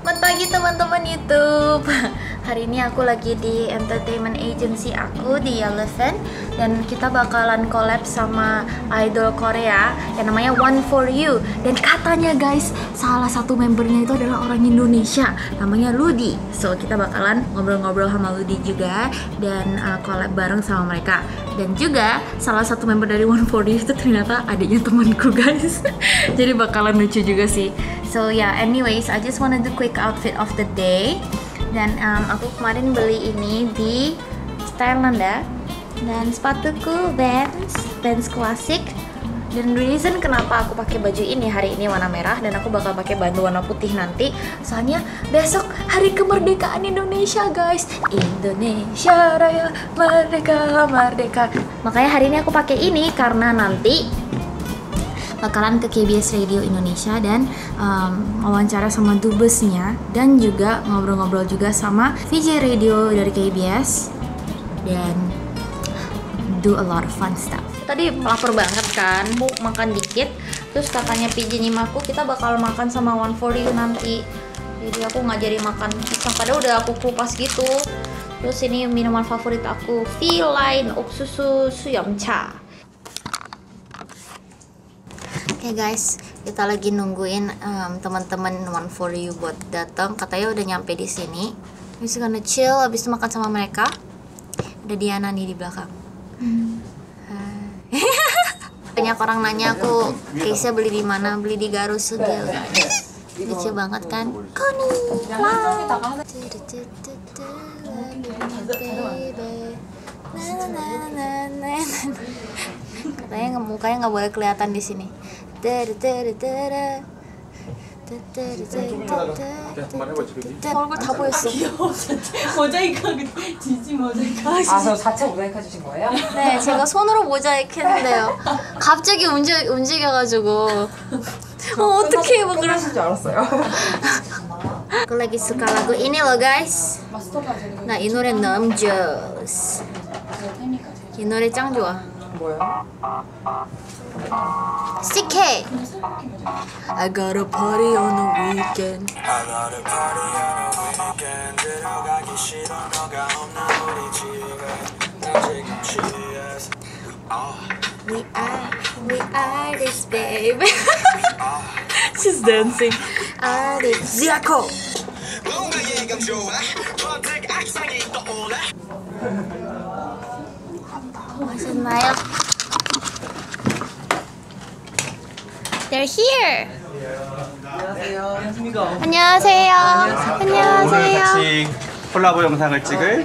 Selamat pagi teman-teman YouTube. Hari ini aku lagi di entertainment agency aku di Elephant, dan kita bakalan collab sama idol Korea yang namanya One For You. Dan katanya guys, salah satu membernya itu adalah orang Indonesia, namanya Ludi. So kita bakalan ngobrol-ngobrol sama Ludi juga dan collab bareng sama mereka. Dan juga salah satu member dari One For You itu ternyata adiknya temanku guys. Jadi bakalan lucu juga sih. So yeah, anyways, I just wanna do quick outfit of the day. Dan aku kemarin beli ini di Stylenanda. Dan sepatuku Vans klasik. Dan reason kenapa aku pakai baju ini hari ini warna merah dan aku bakal pakai baju warna putih nanti, soalnya besok hari kemerdekaan Indonesia guys. Indonesia Raya merdeka merdeka. Makanya hari ini aku pakai ini karena nanti bakalan ke KBS Radio Indonesia dan wawancara sama dubesnya dan juga ngobrol-ngobrol juga sama VJ Radio dari KBS dan do a lot of fun stuff. Tadi lapar banget kan, mau makan dikit, terus katanya PJ nyimaku kita bakal makan sama One For You nanti. Jadi aku nggak jadi makan pisang, padahal udah aku kupas gitu. Terus ini minuman favorit aku, V-Line 옥수수 수염차. Oke guys, kita lagi nungguin teman-teman One For You buat datang. Katanya udah nyampe di sini. Habis itu gonna chill, habis itu makan sama mereka. Ada Diana nih di belakang. Banyak orang nanya aku, Keisha beli di mana? Beli di Garosugil guys. Lucu banget kan? Konnichiwa. Katanya mukanya nggak boleh kelihatan di sini. 얼굴 다 보였어. 모자이크가 지지 모자이크. 아, 저 자체 모자이크 해주신 거예요? 네, 제가 손으로 모자이크 했는데요. 갑자기 움직여가지고 어떡해 막 그러실 줄 알았어요. Aku lagi suka lagu ini loh guys. Nah, 이 노래 너무 좋아. 이 노래 짱 좋아. 뭐야? CK. I got a party on the weekend. I got a party on the weekend. 들어가기 싫어 너가 없는 우리 집에 나 지금 취했어. We are this babe. She's dancing. Artist. Ziako. 뭔가 예감 좋아. 번뜩 악상이 떠오르. 맛있나요? They're here. 안녕하세요. 안녕하세요. 같이 콜라보 영상을 찍을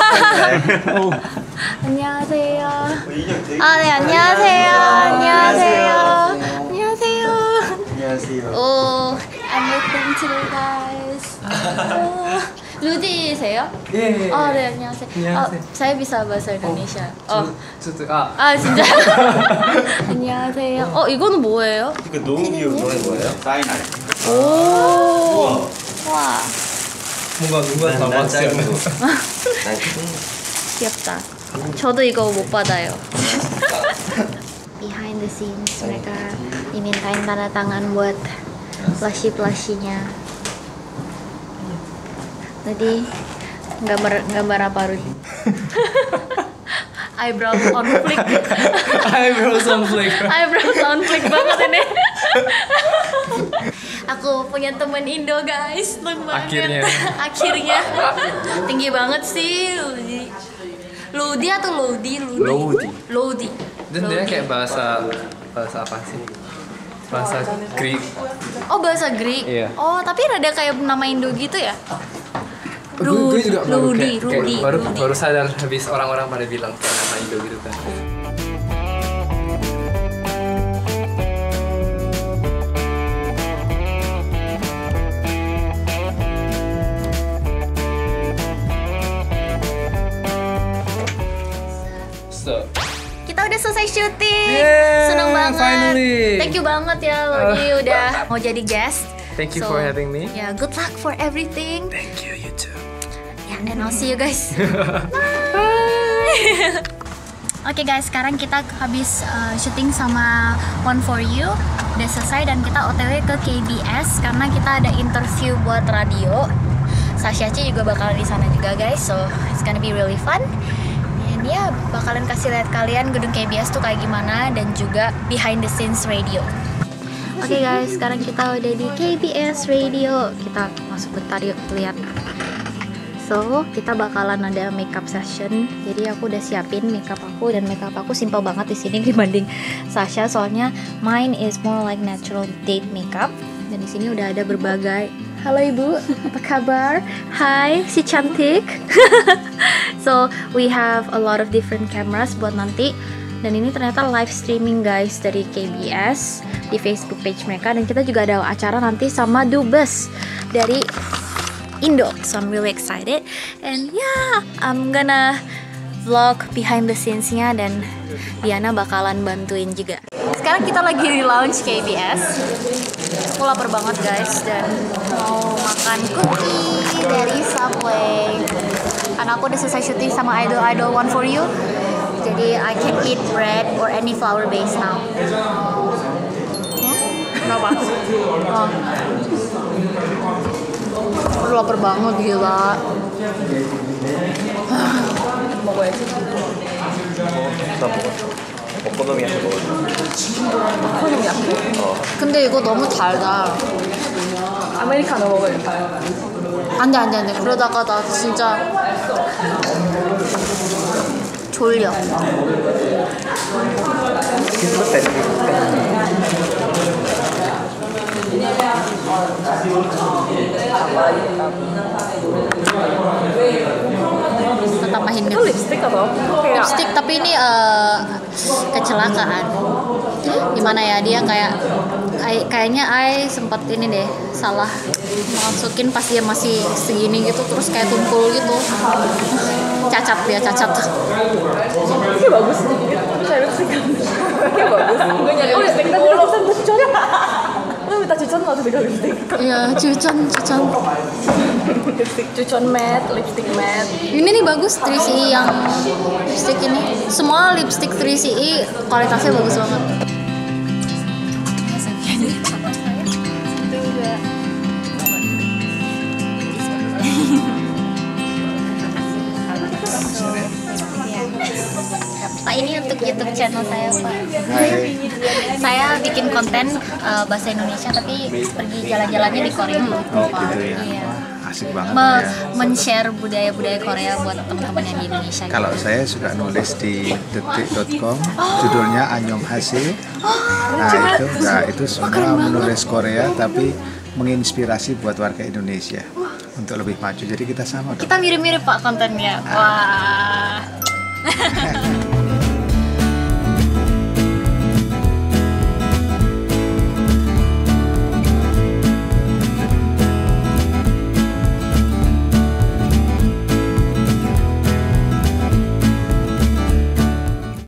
안녕하세요. 아, 네, 안녕하세요. 안녕하세요. 안녕하세요. 안녕하세요. Oh, I'm listening to you guys. 루디세요? 예. 아, 네, 안녕하세요. 안녕하세요. saya bisa bahasa Indonesia. 아, 진짜? 안녕하세요. 이거는 뭐예요? 이거 노은이 노래 뭐예요? 사인할. 오. 와, 뭔가 누가 다 봤어요. 귀엽다. 저도 이거 못 받아요. Behind the scenes mereka dimintain tanda tangan buat plushie-plushinya. Jadi gambar apa Rudi? Eyebrows on flick. Eyebrows on flick. Eyebrows on flick banget ini. Aku punya temen Indo guys, lucu banget. Akhirnya tinggi banget sih Ludi. Ludi atau Lodi? Lodi. Dan dia kayak bahasa apa sih? Bahasa Greek. Oh, bahasa Greek. Iya. Oh, tapi rada kayak nama Indo gitu ya? Gue juga Rudi. baru sadar habis orang-orang pada bilang kayak nama Indo gitu kan. Kita udah selesai syuting. Yeay, Seneng banget. finally. Thank you banget ya Lodi udah mau jadi guest. Thank you for having me. Yeah, good luck for everything. Thank you, you too. Yeah, and I'll see you guys. Bye. Oke guys, sekarang kita habis syuting sama One For You, udah selesai dan kita OTW ke KBS karena kita ada interview buat radio. Sasha C juga bakalan di sana juga guys, so it's gonna be really fun. Dan ya bakalan kasih lihat kalian gedung KBS tuh kayak gimana dan juga behind the scenes radio. Oke guys, sekarang kita udah di KBS Radio. Kita masuk bentar yuk lihat. So, kita bakalan ada makeup session. Jadi aku udah siapin makeup aku dan makeup aku simple banget di sini dibanding Sasha. Soalnya mine is more like natural date makeup. Dan di sini udah ada berbagai. Halo Ibu, apa kabar? Hai, si cantik. So, we have a lot of different cameras buat nanti. Dan ini ternyata live streaming guys dari KBS di Facebook page mereka. Dan kita juga ada acara nanti sama Dubes dari Indo, so I'm really excited and yeah, I'm gonna vlog behind the scenes-nya dan Diana bakalan bantuin juga. Sekarang kita lagi di lounge KBS. Aku lapar banget guys dan mau makan cookie dari Subway. Karena aku udah selesai syuting sama Idol One For You, jadi I can eat bread or any flour base now. Kenapa? Oh. Aduh lapar banget gila. 먹어야지. 오코노미야키 먹어줘. 오코노미야키? 근데 이거 너무 달다. 아메리카노 먹어야겠다. 안돼. 그러다가 나 진짜 졸려. Tambahin Itu lipstick atau? lipstick tapi ini kecelakaan. Gimana ya, dia kayaknya I sempat ini deh salah masukin pas dia masih segini gitu, terus kayak tumpul gitu. Cacat. Ini bagus nih. Saya lipstick. Ini bagus. Gue nyari lipstick tapi tulisan cucon. Lu minta cucon atau beda lipstick? Iya, cucon. Lipstick cucon matte, lipstick matte. Ini nih bagus 3CE yang lipstick ini. Semua lipstick 3CE kualitasnya bagus banget. Pak, ini untuk YouTube channel saya, Pak. Saya bikin konten bahasa Indonesia tapi pergi jalan-jalannya di Korea. Oh gitu ya. Iya. Asik banget ya. Men-share budaya-budaya Korea buat teman-teman yang di Indonesia. Kalau saya suka nulis di detik.com, judulnya Anyong Hasil. Nah itu semua menulis Korea tapi menginspirasi buat warga Indonesia untuk lebih maju. Jadi kita sama dong. Kita mirip-mirip Pak kontennya. Wah.